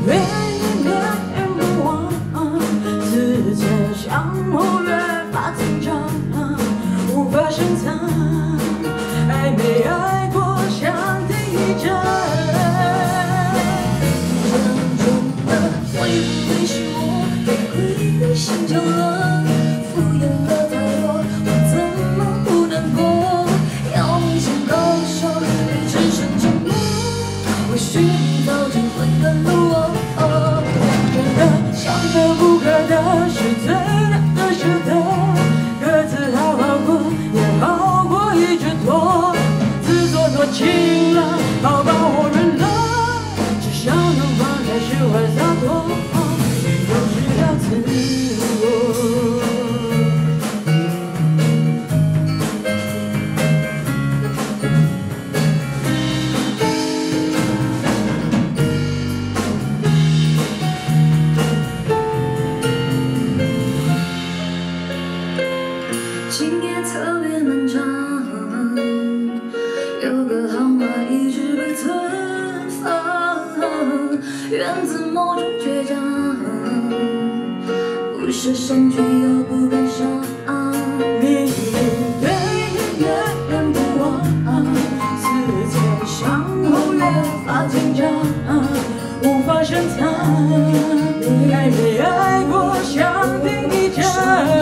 对你念念不忘，思前想后越发紧张，无法深藏，爱没爱过像第一针， 真正的会不会是我被亏心焦了，敷衍了太多，我怎么不难过？要明显高手，只剩沉默，或许你早就回答了我。 真的想得不可得，是最难的舍得，各自好好过，也好过一直拖，自作多情了，好吧我认了，至少能放开释怀洒脱，也有时要自我。 今夜特别漫长，有个号码一直被存放，源自某种倔强，不设限却又不敢想。 明明对你念念不忘，思前想后越发紧张，无法深藏，爱没爱过像第一针。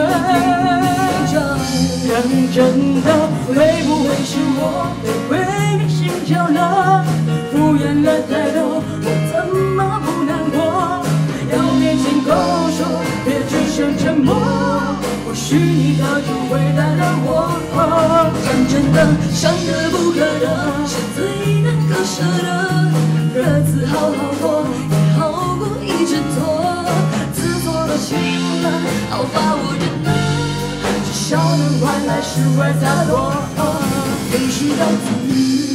认真的会不会是我被亏心焦了，敷衍了太多，我怎么不难过？要勉强勾手，别只剩沉默，或许你早就回答了我。 讲真的，伤得不可得，是最难割舍的，各自好好过，也好过一直拖，自作多情了，好吧我认了， 至少能换来释怀洒脱， 有时要自